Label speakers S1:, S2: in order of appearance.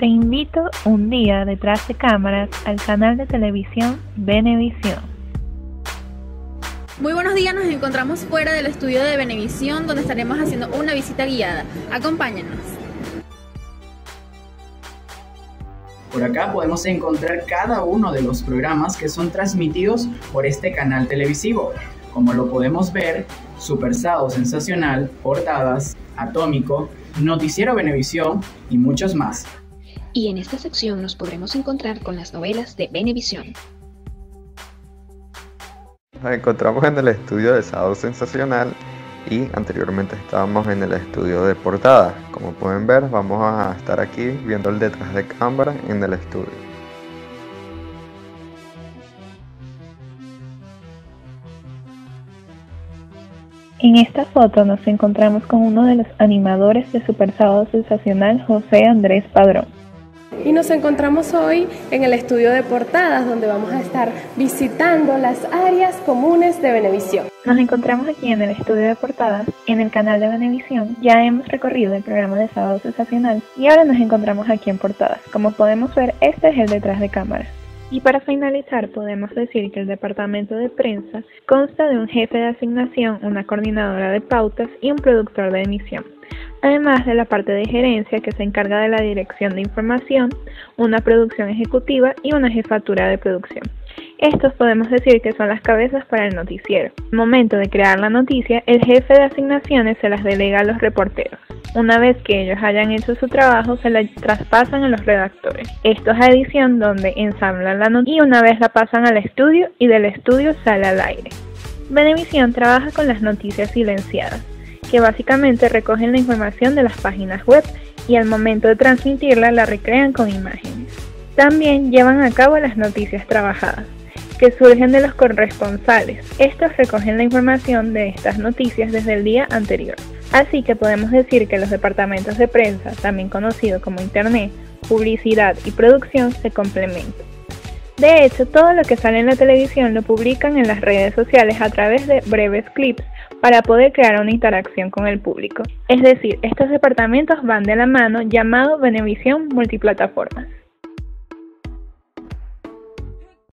S1: Te invito un día detrás de cámaras al canal de televisión Venevisión.
S2: Muy buenos días, nos encontramos fuera del estudio de Venevisión donde estaremos haciendo una visita guiada. Acompáñennos.
S3: Por acá podemos encontrar cada uno de los programas que son transmitidos por este canal televisivo. Como lo podemos ver, Super Sábado Sensacional, Portadas, Atómico, Noticiero Venevisión y muchos más.
S4: Y en esta sección nos podremos encontrar con las novelas de Venevisión.
S5: Nos encontramos en el estudio de Sábado Sensacional y anteriormente estábamos en el estudio de Portadas. Como pueden ver, vamos a estar aquí viendo el detrás de cámara en el estudio.
S1: En esta foto nos encontramos con uno de los animadores de Super Sábado Sensacional, José Andrés Padrón.
S6: Y nos encontramos hoy en el estudio de Portadas, donde vamos a estar visitando las áreas comunes de Venevisión.
S1: Nos encontramos aquí en el estudio de Portadas, en el canal de Venevisión. Ya hemos recorrido el programa de Sábado Sensacional y ahora nos encontramos aquí en Portadas. Como podemos ver, este es el detrás de cámaras. Y para finalizar, podemos decir que el departamento de prensa consta de un jefe de asignación, una coordinadora de pautas y un productor de emisión. Además de la parte de gerencia que se encarga de la dirección de información, una producción ejecutiva y una jefatura de producción. Estos podemos decir que son las cabezas para el noticiero. Al momento de crear la noticia, el jefe de asignaciones se las delega a los reporteros. Una vez que ellos hayan hecho su trabajo, se la traspasan a los redactores. Esto es a edición, donde ensamblan la noticia y una vez la pasan al estudio y del estudio sale al aire. Venevisión trabaja con las noticias silenciadas, que básicamente recogen la información de las páginas web y al momento de transmitirla la recrean con imágenes. También llevan a cabo las noticias trabajadas, que surgen de los corresponsales. Estos recogen la información de estas noticias desde el día anterior. Así que podemos decir que los departamentos de prensa, también conocido como Internet, publicidad y producción, se complementan. De hecho, todo lo que sale en la televisión lo publican en las redes sociales a través de breves clips para poder crear una interacción con el público. Es decir, estos departamentos van de la mano, llamado Venevisión Multiplataformas.